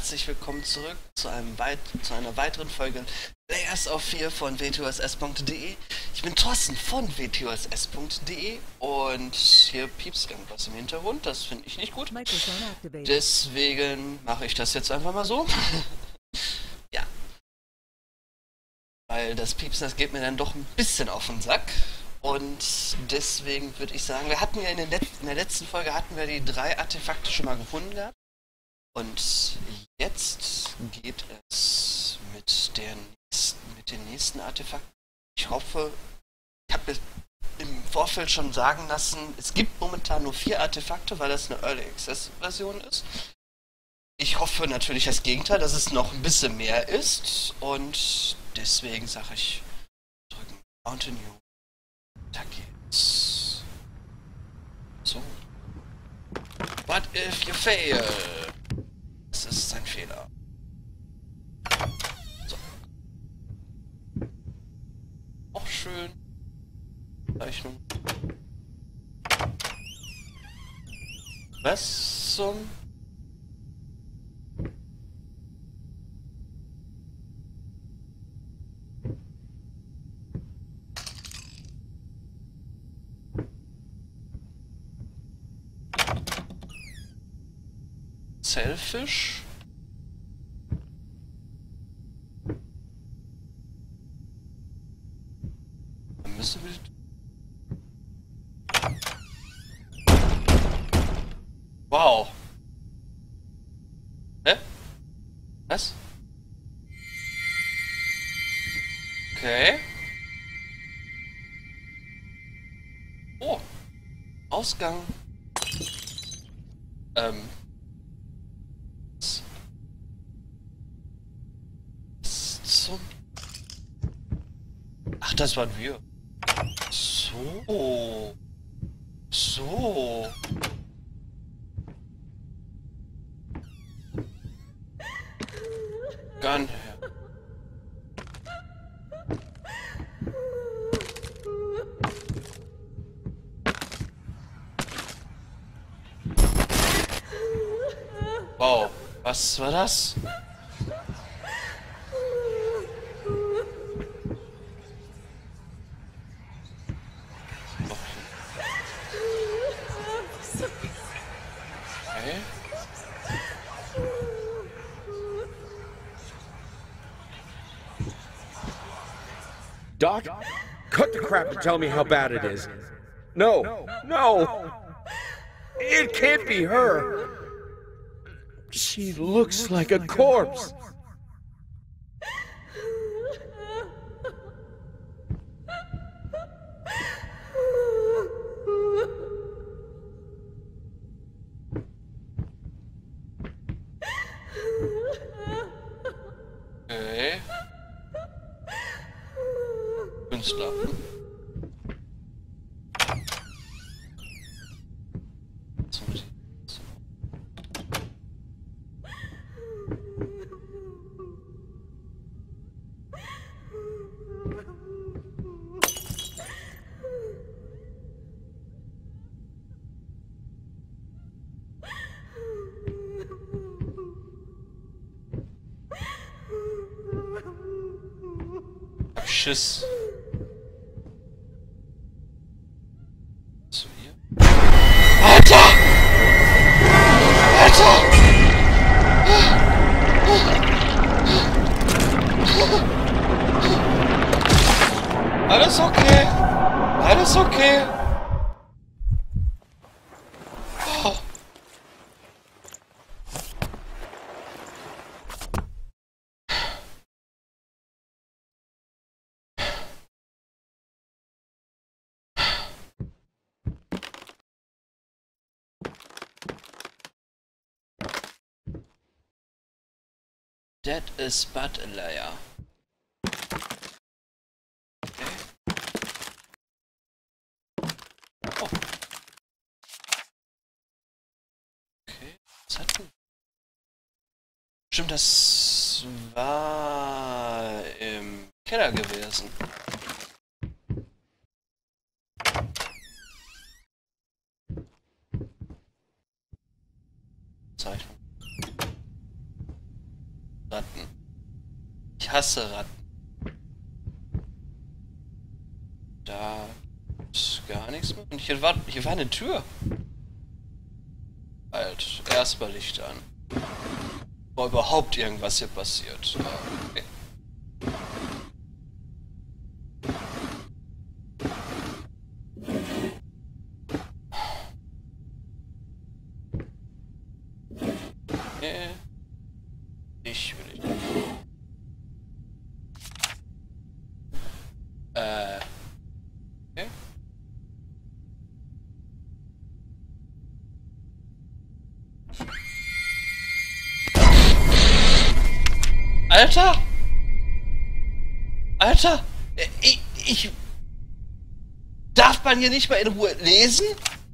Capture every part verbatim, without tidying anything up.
herzlich willkommen zurück zu, einem weit, zu einer weiteren Folge Layers of vier von w t o s s punkt d e. Ich bin Thorsten von w t o s s punkt d e und hier piepst irgendwas im Hintergrund, das finde ich nicht gut. Deswegen mache ich das jetzt einfach mal so. Ja. Weil das Piepsen, das geht mir dann doch ein bisschen auf den Sack. Und deswegen würde ich sagen, wir hatten ja in, den Let in der letzten Folge hatten wir die drei Artefakte schon mal gefunden gehabt. Und jetzt geht es mit, der nächsten, mit den nächsten Artefakten. Ich hoffe, ich habe mir im Vorfeld schon sagen lassen, es gibt momentan nur vier Artefakte, weil das eine Early Access Version ist. Ich hoffe natürlich das Gegenteil, dass es noch ein bisschen mehr ist. Und deswegen sage ich, drücken Continue. Da geht's. So. What if you fail? Das ist ein Fehler. So. Auch schön. Zeichnung. Was zum... Selfish? Dann müssen wir... Wow. Hä? Was? Okay. Oh. Ausgang. Ähm. Zum... Ach, das waren wir. So. So. Gun her. Wow. Was war das? Okay. Doc, cut the crap and tell me how bad it is. No, no, it can't be her. She looks like a corpse. Okay. Künstler. So, so. Ich hab Schiss. Zu ihr. Alter! Alter! Alles okay. Alles okay. Oh. That is but a liar. Okay. Oh. Okay. Was hat denn? Stimmt, das war im Keller gewesen. Zeichnung. Ratten. Ich hasse Ratten. Da ist gar nichts mehr. Und hier war, hier war eine Tür. Halt, erstmal Licht an. War überhaupt irgendwas hier passiert. Okay. Okay. Ich will nicht. Äh. Okay. Alter! Alter! Ich, ich... Darf man hier nicht mal in Ruhe lesen?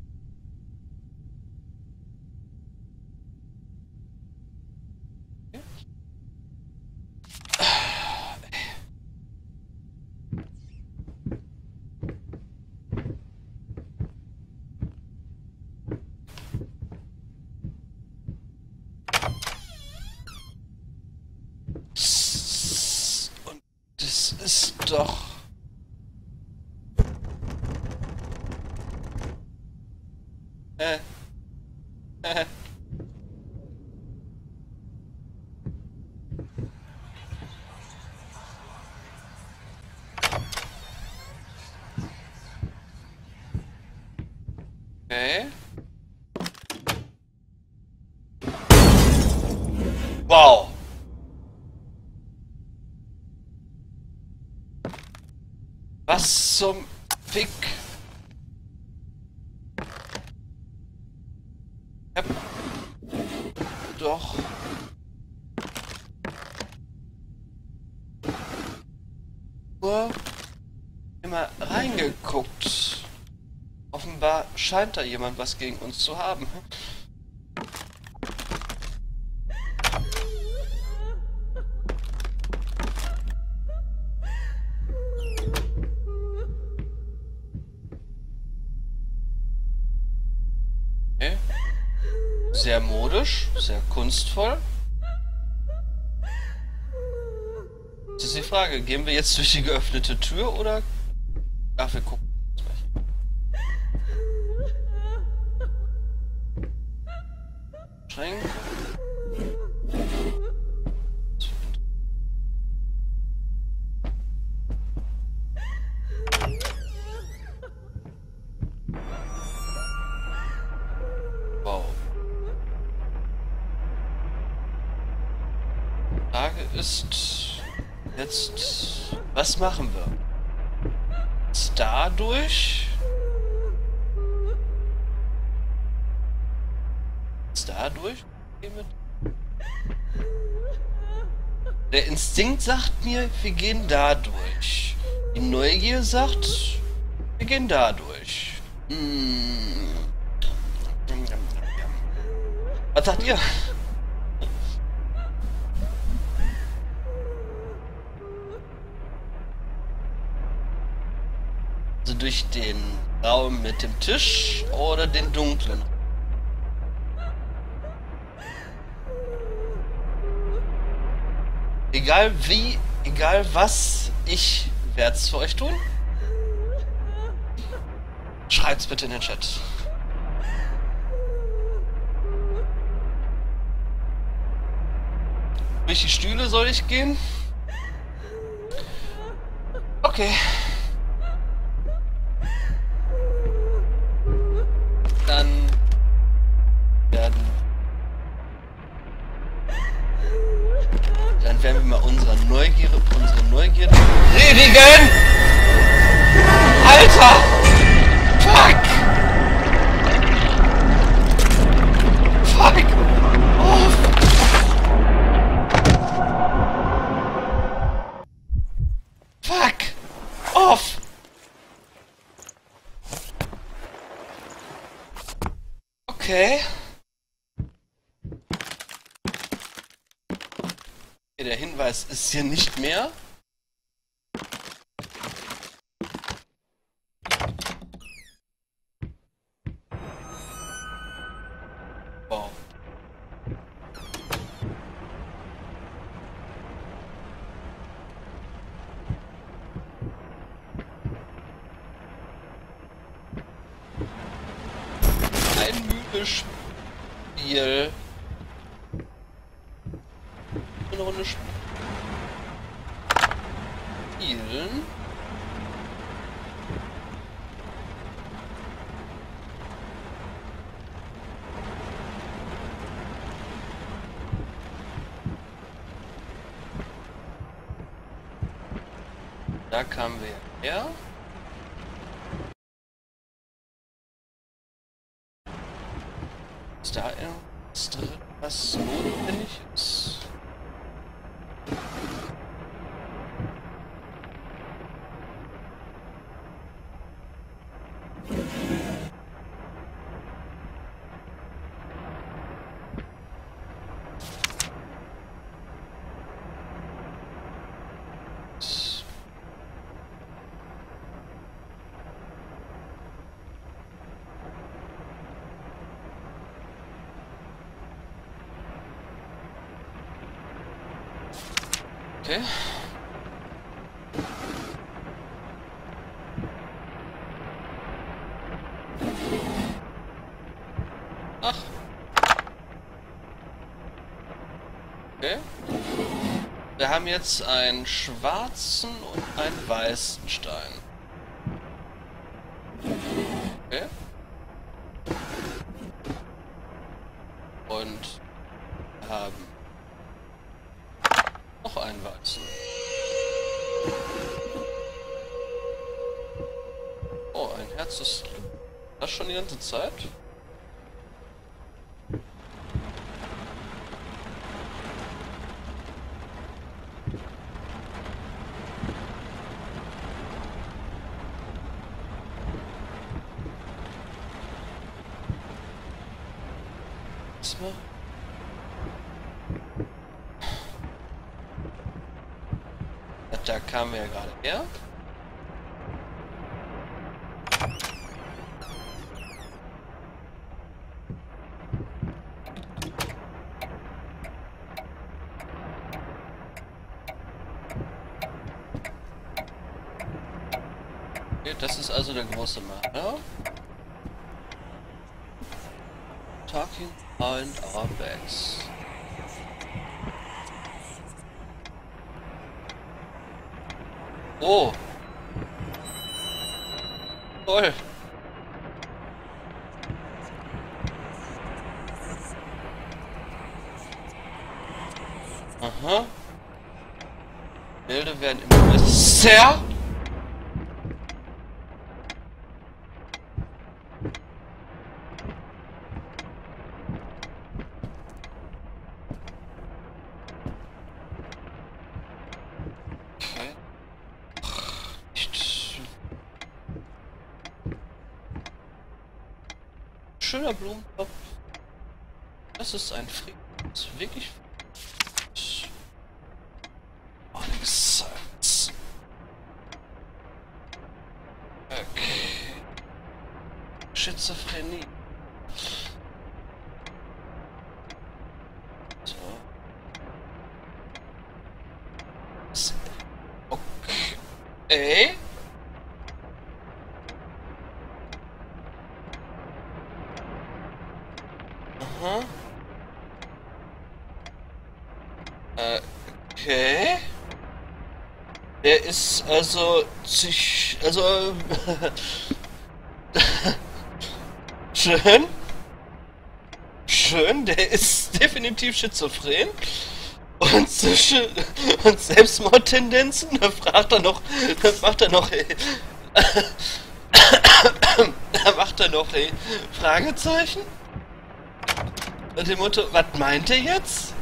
Und das ist doch... Äh. Äh. Okay. Wow. Was zum Fick? Ich hab doch nur immer reingeguckt. Offenbar scheint da jemand was gegen uns zu haben. Okay. Sehr modisch, sehr kunstvoll. Das ist die Frage, gehen wir jetzt durch die geöffnete Tür oder... Ach, wir gucken. Schränke. Wow. Die Frage ist jetzt, was machen wir? Ist dadurch? Ist dadurch? Der Instinkt sagt mir, wir gehen da durch. Die Neugier sagt, wir gehen da durch. Hm. Was sagt ihr? Also durch den Raum mit dem Tisch oder den dunklen? Egal wie, egal was, ich werde es für euch tun. Schreibt's bitte in den Chat. Durch die Stühle soll ich gehen? Okay. Dann werden... Dann werden wir mal unsere Neugierde, unsere Neugierde predigen! Alter! Fuck! Fuck! Oh! Fuck! Off! Okay. Okay, der Hinweis ist hier nicht mehr. Wow. Runde Spiel. Eine Runde Spielen. Da kamen wir her. Ist da irgendwas drin, was notwendig ist? Okay. Ach. Okay. Wir haben jetzt einen schwarzen und einen weißen Stein. Okay. Und wir haben noch einen weißen. Oh, ein Herz ist das schon die ganze Zeit? Was war? Da kamen wir ja gerade her. Okay, das ist also der große Marker. Talking behind our backs. Oh! Toll! Aha. Bilder werden immer besser. Schöner Blumentopf. Das ist ein Frieden. Das ist wirklich. Oh, nix. Okay. Schizophrenie. So. Okay. Aha. Okay. Der ist also sich also schön. Schön, der ist definitiv schizophren. Und, und Selbstmordtendenzen, da fragt er noch, da macht er noch, ey, da macht er noch, ey, Fragezeichen? Und dem Motto, was meint er jetzt?